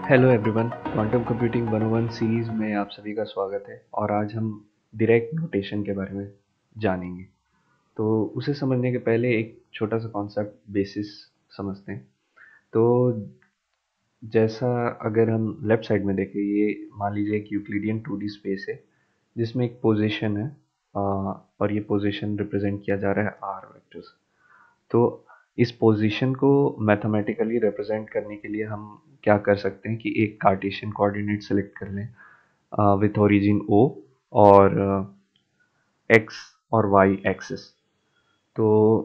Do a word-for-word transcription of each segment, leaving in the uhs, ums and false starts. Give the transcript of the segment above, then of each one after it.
Hello everyone, quantum computing one O one series में आप सभी का स्वागत है। और आज हम डायरेक्ट नोटेशन के बारे में जानेंगे। तो उसे समझने के पहले एक छोटा सा कॉन्सेप्ट बेसिस समझते हैं। तो जैसा अगर हम लेफ्ट साइड में देखें, ये मान लीजिए एक यूक्लिडियन टू डी स्पेस है जिसमें एक पोजीशन है, आ, और ये पोजीशन रिप्रेजेंट किया जा रहा है आर वेक्टर्स। तो इस पोजीशन को मैथमेटिकली रिप्रेजेंट करने के लिए हम क्या कर सकते हैं कि एक कार्टेशियन कोऑर्डिनेट सेलेक्ट कर लें विथ ओरिजिन ओ और एक्स और वाई एक्सिस। तो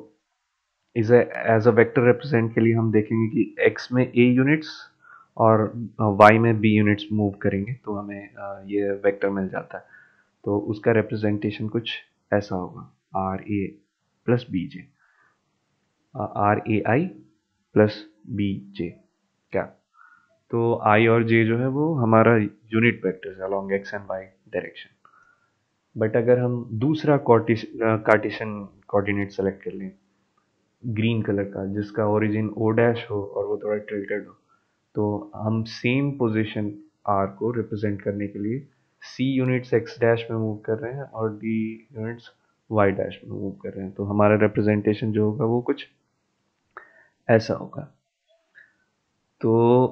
is as a vector represent के लिए हम देखेंगे कि एक्स में ए यूनिट्स और वाई में बी यूनिट्स मूव करेंगे तो हमें uh, ये वेक्टर मिल जाता है। तो उसका रिप्रेजेंटेशन कुछ ऐसा होगा, R A plus B J, R A I plus B J क्या। तो आई और जे जो है वो हमारा यूनिट वेक्टर्स है along X and Y direction. But अगर हम दूसरा कार्टेशियन कोऑर्डिनेट सेलेक्ट कर लें ग्रीन कलर का, जिसका ओरिजिन ओ डैश हो और वो थोड़ा टिल्टेड हो, तो हम सेम पोजीशन आर को रिप्रेजेंट करने के लिए सी यूनिट्स एक्स डैश में मूव कर रहे हैं और डी यूनिट्स वाई डैश में मूव कर रहे हैं। तो हमारा रिप्रेजेंटेशन जो होगा वो कुछ ऐसा होगा। तो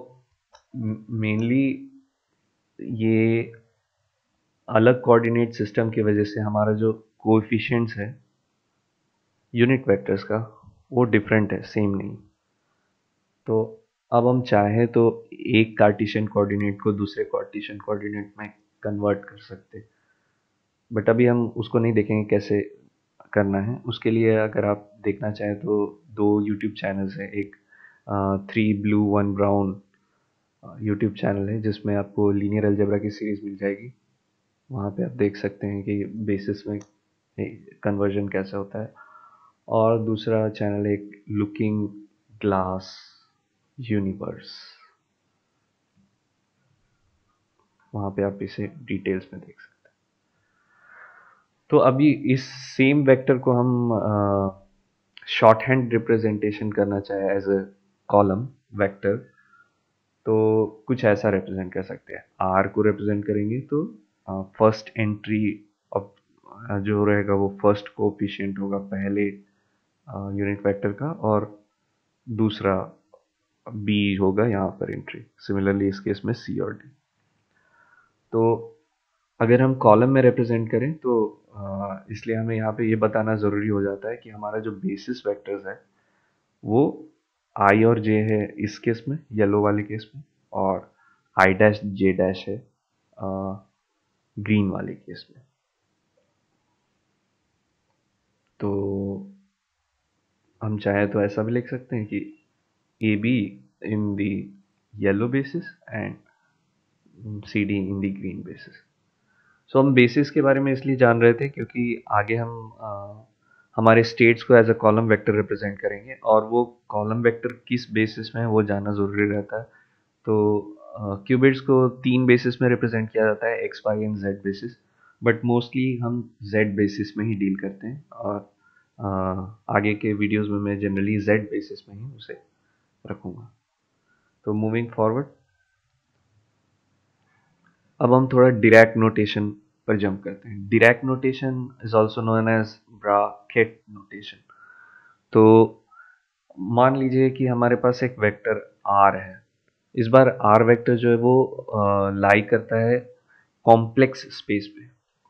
मेनली ये अलग कोऑर्डिनेट सिस्टम की वजह से हमारा जो कोएफिशिएंट्स है यूनिट वेक्टर्स का वो डिफरेंट है, सेम नहीं। तो अब हम चाहें तो एक कार्टेशियन कोऑर्डिनेट को दूसरे कार्टेशियन कोऑर्डिनेट में कन्वर्ट कर सकते, बट अभी हम उसको नहीं देखेंगे कैसे करना है। उसके लिए अगर आप देखना चाहें तो दो यूट्यूब चैनल्स हैं, एक three blue one brown YouTube channel है जिसमें आपको लीनियर अलजेब्रा की सीरीज मिल जाएगी। वहाँ पे आप देख सकते हैं कि बेसिस में कन्वर्जन कैसे होता है। और दूसरा चैनल एक लुकिंग ग्लास यूनिवर्स, वहाँ पे आप इसे डिटेल्स में देख सकते हैं। तो अभी इस सेम वेक्टर को हम शॉर्ट हैंड रिप्रेजेंटेशन करना चाहे एज अ कॉलम वेक्टर, तो कुछ ऐसा रिप्रेजेंट कर सकते हैं। आर को रिप्रेजेंट करेंगे तो फर्स्ट एंट्री ऑफ जो रहेगा वो फर्स्ट कोएफिशिएंट होगा पहले यूनिट वेक्टर का, और दूसरा बी होगा यहाँ पर एंट्री। सिमिलरली इस केस में सी और डी। तो अगर हम कॉलम में रिप्रेजेंट करें तो इसलिए हमें यहाँ पे ये बताना ज़रूरी हो जाता है कि हमारा जो बेसिस वेक्टर्स है वो आई और जे है इस केस में, येलो वाले केस में, और आई डैश जे डैश है ग्रीन वाले केस में। तो हम चाहे तो ऐसा भी लिख सकते हैं कि A B in the yellow basis and C D in the green basis. So हम बेसिस के बारे में इसलिए जान रहे थे क्योंकि आगे हम आ, हमारे स्टेट्स को as a column vector represent करेंगे, और वो कॉलम वेक्टर किस बेसिस में है वो जानना ज़रूरी रहता है। तो क्यूबिट्स को तीन बेसिस में रिप्रेजेंट किया जाता है, x y and z basis, but mostly हम जेड बेसिस में ही डील करते हैं। और uh, आगे के वीडियोस में मैं जनरली जेड बेसिस में ही उसे रखूँगा। तो मूविंग फॉरवर्ड, अब हम थोड़ा डिरैक नोटेशन पर जंप करते हैं। Dirac notation is also known as bracket notation. तो मान लीजिए कि हमारे पास एक वेक्टर आर है। इस बार आर वेक्टर जो है वो लाई करता है कॉम्प्लेक्स स्पेस पे,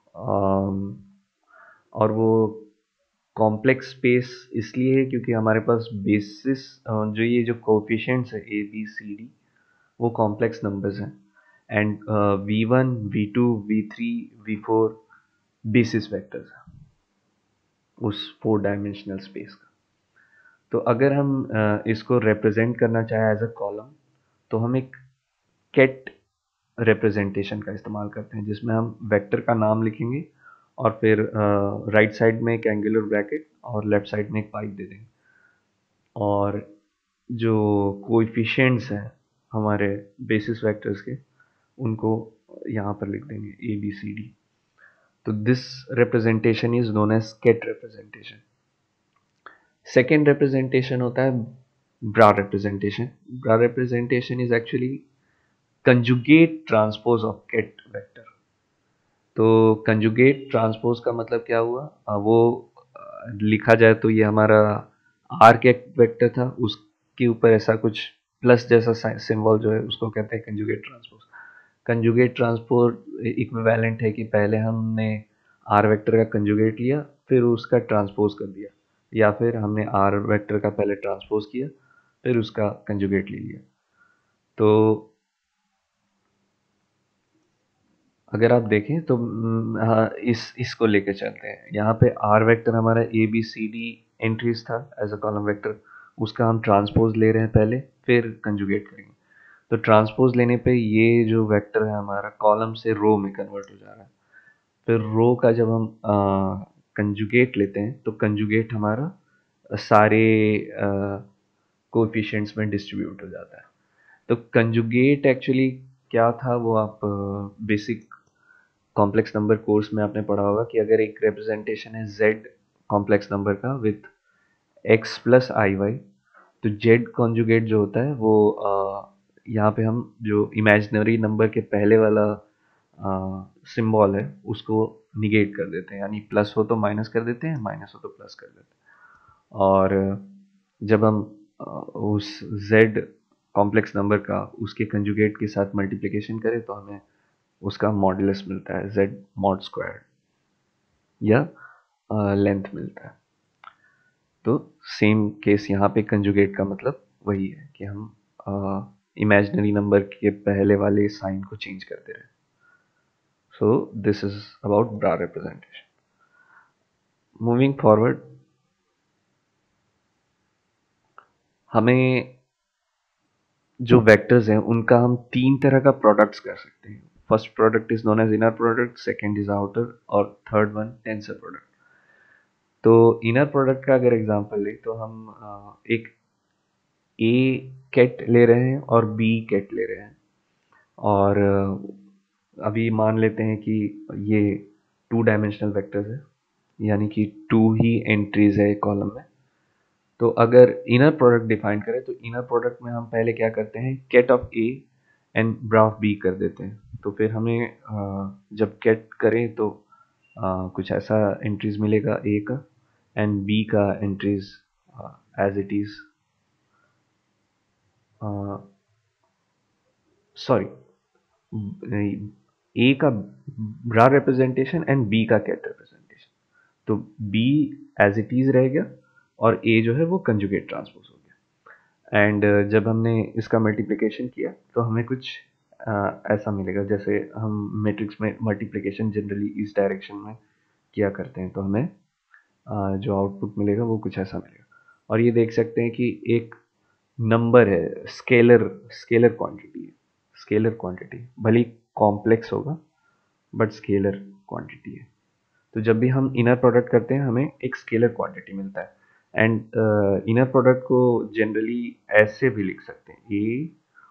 और वो कॉम्प्लेक्स स्पेस इसलिए है क्योंकि हमारे पास बेसिस जो ये जो कोएफिशिएंट्स है ए बी सी डी वो कॉम्प्लेक्स नंबर्स हैं, and v one v two v three v four basis vectors हैं उस फोर डायमेंशनल स्पेस का। तो अगर हम uh, इसको रिप्रेजेंट करना चाहें एज अ कॉलम, तो हम एक केट रिप्रेजेंटेशन का इस्तेमाल करते हैं जिसमें हम वेक्टर का नाम लिखेंगे और फिर राइट uh, साइड में एक एंगुलर ब्रैकेट और लेफ्ट साइड में एक पाइप दे देंगे, और जो कोएफिशिएंट्स हैं हमारे बेसिस वेक्टर्स के उनको यहाँ पर लिख देंगे ए बी सी डी। तो this representation is known as ket representation. Second representation होता है bra representation. Bra representation is actually conjugate transpose of ket vector. तो कंजुगेट ट्रांसपोज का मतलब क्या हुआ, अ, वो अ, लिखा जाए तो ये हमारा आर के वेक्टर था, उसके ऊपर ऐसा कुछ प्लस जैसा सिंबल जो है उसको कहते हैं conjugate transpose. Conjugate transpose equivalent है कि पहले हमने आर वेक्टर का कंजुगेट लिया फिर उसका ट्रांसपोज कर दिया, या फिर हमने आर वेक्टर का पहले ट्रांसपोज किया फिर उसका कंजुगेट ले लिया। तो अगर आप देखें तो हम्म, हाँ, इस इसको लेके चलते हैं। यहाँ पे आर वेक्टर हमारा A B C D entries था एज अ कॉलम वेक्टर, उसका हम ट्रांसपोज ले रहे हैं पहले फिर कंजुगेट करेंगे। तो ट्रांसपोज लेने पे ये जो वेक्टर है हमारा कॉलम से रो में कन्वर्ट हो जा रहा है। फिर रो का जब हम कंजुगेट लेते हैं तो कंजुगेट हमारा सारे कोएफिशिएंट्स में डिस्ट्रीब्यूट हो जाता है। तो कंजुगेट एक्चुअली क्या था वो आप बेसिक कॉम्प्लेक्स नंबर कोर्स में आपने पढ़ा होगा कि अगर एक रिप्रेजेंटेशन है z कॉम्प्लेक्स नंबर का with x plus i y, तो z कॉन्जुगेट जो होता है वो अ, यहाँ पे हम जो इमेजिनरी नंबर के पहले वाला सिंबल है उसको निगेट कर देते हैं, यानी प्लस हो तो माइनस कर देते हैं, माइनस हो तो प्लस कर देते हैं। और जब हम अ, उस z कॉम्प्लेक्स नंबर का उसके कंजुगेट के साथ मल्टीप्लिकेशन करें तो हमें उसका मॉडुलस मिलता है z मॉड स्क्वायर, या लेंथ मिलता है। तो सेम केस यहाँ पे कंजुगेट का मतलब वही है कि हम इमेजिनरी नंबर के पहले वाले साइन को चेंज करते रहे। So this is about bra representation. Moving forward, हमें जो वेक्टर्स हैं उनका हम तीन तरह का प्रोडक्ट्स कर सकते हैं। First product is known as inner product, second is outer, और थर्ड वन टेंसर प्रोडक्ट। तो इनर प्रोडक्ट का अगर एग्जांपल ले तो हम अ, एक ए कैट ले रहे हैं और बी कैट ले रहे हैं, और अ, अभी मान लेते हैं कि ये टू डायमेंशनल वेक्टर्स है, यानी कि टू ही एंट्रीज है कॉलम में। तो अगर इनर प्रोडक्ट डिफाइन करें तो इनर प्रोडक्ट में हम पहले क्या करते हैं, ket of A and bra of B कर देते हैं। तो फिर हमें अ, जब कैट करें तो अ, कुछ ऐसा एंट्रीज मिलेगा ए का, एंड बी का entries as it is, sorry, A का ब्रा रिप्रेजेंटेशन एंड बी का कैट रिप्रेजेंटेशन। तो बी एज इट इज रह गया और ए जो है वो कंजुगेट ट्रांसपोज हो गया। एंड जब हमने इसका मल्टीप्लिकेशन किया तो हमें कुछ uh, ऐसा मिलेगा, जैसे हम मैट्रिक्स में मल्टीप्लिकेशन जनरली इस डायरेक्शन में किया करते हैं, तो हमें uh, जो आउटपुट मिलेगा वो कुछ ऐसा मिलेगा। और ये देख सकते हैं कि एक नंबर है, स्केलर स्केलर क्वांटिटी है, स्केलर क्वांटिटी भले कॉम्प्लेक्स होगा बट स्केलर क्वांटिटी है। तो जब भी हम इनर प्रोडक्ट करते हैं हमें एक स्केलर क्वांटिटी मिलता है। एंड इनर प्रोडक्ट को जनरली ऐसे भी लिख सकते हैं, A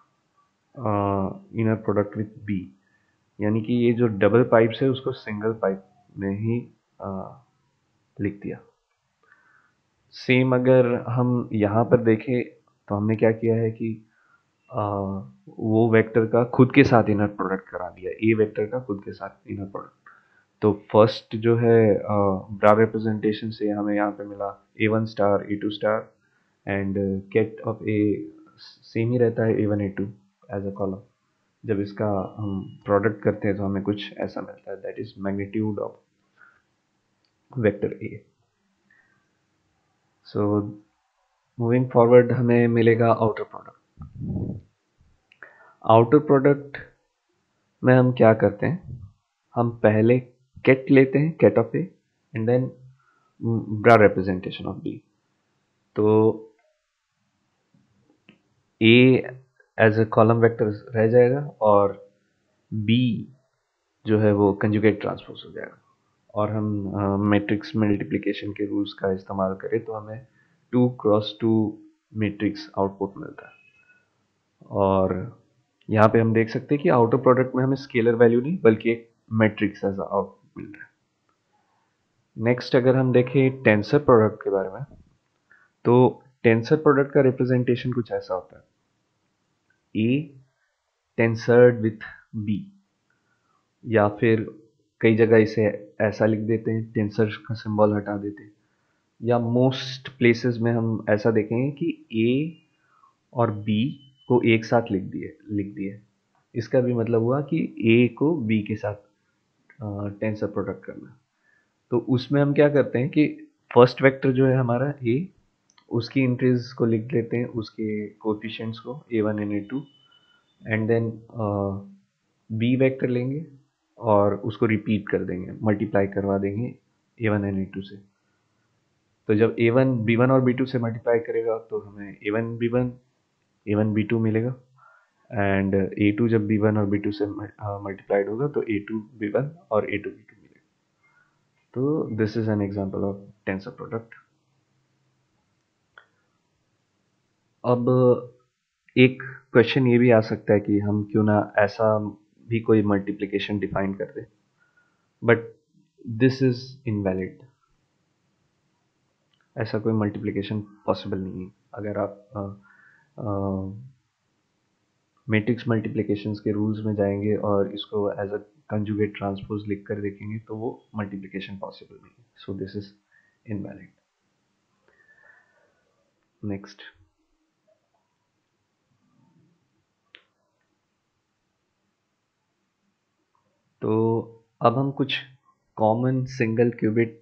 inner product with B, यानी कि ये जो डबल पाइप्स है उसको सिंगल पाइप में ही uh, लिख दिया। सेम अगर हम यहाँ पर देखें तो हमने क्या किया है कि आ, वो वेक्टर का खुद के साथ इनर प्रोडक्ट करा दिया, ए वेक्टर का खुद के साथ इनर प्रोडक्ट। तो फर्स्ट जो है ब्रा रिप्रेजेंटेशन से हमें यहाँ पे मिला A one star A two star, and ket of A same ही रहता है A one A two as a column. जब इसका हम प्रोडक्ट करते हैं तो हमें कुछ ऐसा मिलता है, that is magnitude of vector A. So moving forward हमें मिलेगा आउटर प्रोडक्ट। आउटर प्रोडक्ट में हम क्या करते हैं, हम पहले कैट लेते हैं, ket of A, and then bra representation of B. तो A as a column vector रह जाएगा और बी जो है वो कंजुगेट ट्रांसपोज हो जाएगा। और हम मैट्रिक्स मल्टीप्लिकेशन के रूल्स का इस्तेमाल करें तो हमें two cross two matrix output मिलता है। और यहाँ पे हम देख सकते हैं कि आउटर प्रोडक्ट में हमें स्केलर वैल्यू नहीं बल्कि एक मैट्रिक्स एज आउटपुट मिल रहा है। नेक्स्ट अगर हम देखें टेंसर प्रोडक्ट के बारे में, तो टेंसर प्रोडक्ट का रिप्रेजेंटेशन कुछ ऐसा होता है, ए टेंसर्ड विथ बी, या फिर कई जगह इसे ऐसा लिख देते हैं, टेंसर का सिंबल हटा देते हैं, या मोस्ट प्लेसेस में हम ऐसा देखेंगे कि ए और बी को एक साथ लिख दिए लिख दिए इसका भी मतलब हुआ कि ए को बी के साथ टेंसर प्रोडक्ट करना। तो उसमें हम क्या करते हैं कि फर्स्ट वेक्टर जो है हमारा ए, उसकी एंट्रीज को लिख लेते हैं, उसके कोएफिशिएंट्स को A one and A two, and then B vector लेंगे और उसको रिपीट कर देंगे, मल्टीप्लाई करवा देंगे A one and A two से। तो जब ए वन बी वन और बी टू से मल्टीप्लाई करेगा तो हमें A one B one A one B two मिलेगा, एंड ए टू जब बी वन और बी टू से मल्टीप्लाइड होगा तो ए टू बी वन और ए टू बी टू मिलेगा। तो this is an example of tensor product. अब एक क्वेश्चन ये भी आ सकता है कि हम क्यों ना ऐसा भी कोई मल्टीप्लिकेशन डिफाइन कर दें, बट दिस इज इनवैलिड। ऐसा कोई मल्टीप्लिकेशन पॉसिबल नहीं है। अगर आप मैट्रिक्स मल्टीप्लिकेशंस के रूल्स में जाएंगे और इसको एज अ कंजुगेट ट्रांसपोज लिख कर देखेंगे तो वो मल्टीप्लिकेशन पॉसिबल नहीं है। So this is invalid. Next, तो अब हम कुछ कॉमन सिंगल क्यूबिट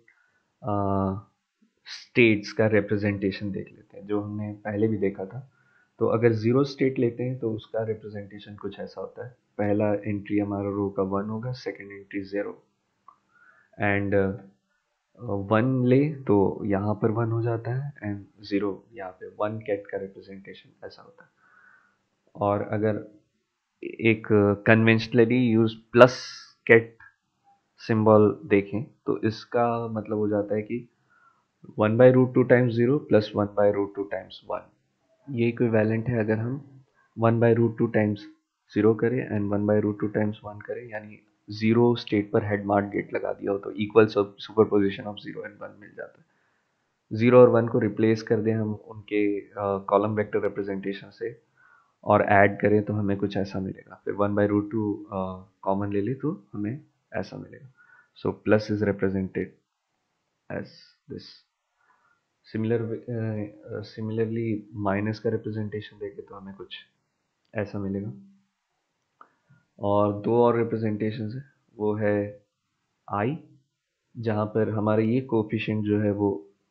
स्टेट्स का रिप्रेजेंटेशन देख लेते हैं, जो हमने पहले भी देखा था। तो अगर ज़ीरो स्टेट लेते हैं तो उसका रिप्रेजेंटेशन कुछ ऐसा होता है। पहला एंट्री हमारा रो का वन होगा, second entry zero, and one ले तो यहाँ पर वन हो जाता है, एंड ज़ीरो यहाँ पे वन कैट का रिप्रेजेंटेशन ऐसा होता है। और अगर एक conventionally use plus ket symbol देखें तो इसका मतलब हो जाता है कि one by root two times zero plus one by root two times one, ये इक्विवेलेंट है अगर हम one by root two times zero करें and one by root two times one करें, यानी ज़ीरो स्टेट पर हेड मार्क गेट लगा दिया हो तो equal superposition of zero and one मिल जाता है। ज़ीरो और वन को रिप्लेस कर दें हम उनके कॉलम वेक्टर रिप्रेजेंटेशन से और ऐड करें तो हमें कुछ ऐसा मिलेगा। फिर one by root two common ले लें तो हमें ऐसा मिलेगा। So plus is represented as this. Similar similarly minus का रिप्रेजेंटेशन देखें तो हमें कुछ ऐसा मिलेगा। और दो और रिप्रेजेंटेशन है, वो है आई, जहाँ पर हमारा ये कोफिशिएंट जो है वो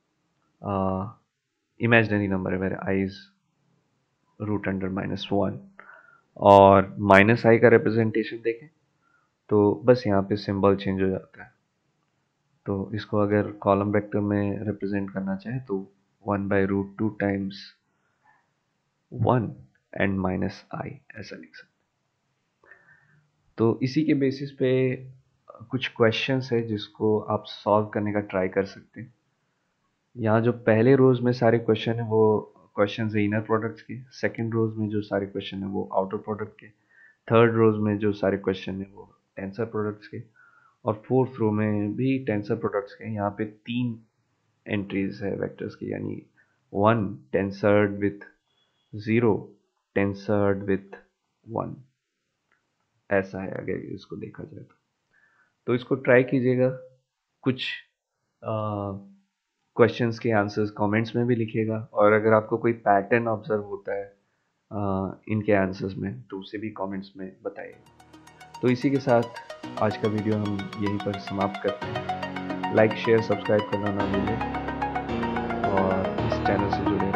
इमेजिनरी नंबर है, where i is root under minus one. और माइनस आई का रिप्रेजेंटेशन देखें तो बस यहाँ पे सिंबल चेंज हो जाता है। तो इसको अगर कॉलम वेक्टर में रिप्रेजेंट करना चाहे तो one by root two times one and minus i ऐसा लिख सकते हैं। तो इसी के बेसिस पे कुछ क्वेश्चंस है जिसको आप सॉल्व करने का ट्राई कर सकते हैं। यहाँ जो पहले रोज में सारे क्वेश्चन है वो क्वेश्चन है इनर प्रोडक्ट्स के, सेकंड रोज में जो सारे क्वेश्चन है वो आउटर प्रोडक्ट के, थर्ड रोज में जो सारे क्वेश्चन है वो टेंसर प्रोडक्ट्स के, और फोर्थ रो में भी टेंसर प्रोडक्ट्स के। यहाँ पे तीन एंट्रीज है वेक्टर्स की, यानी one tensored with zero, tensored with one, ऐसा है अगर इसको देखा जाए तो। तो इसको ट्राई कीजिएगा। कुछ क्वेश्चंस के आंसर्स कमेंट्स में भी लिखिएगा, और अगर आपको कोई पैटर्न ऑब्जर्व होता है आ, इनके आंसर्स में तो उसे भी कमेंट्स में बताइए। तो इसी के साथ आज का वीडियो हम यहीं पर समाप्त करते हैं। लाइक शेयर सब्सक्राइब करना ना भूलें और इस चैनल से जुड़े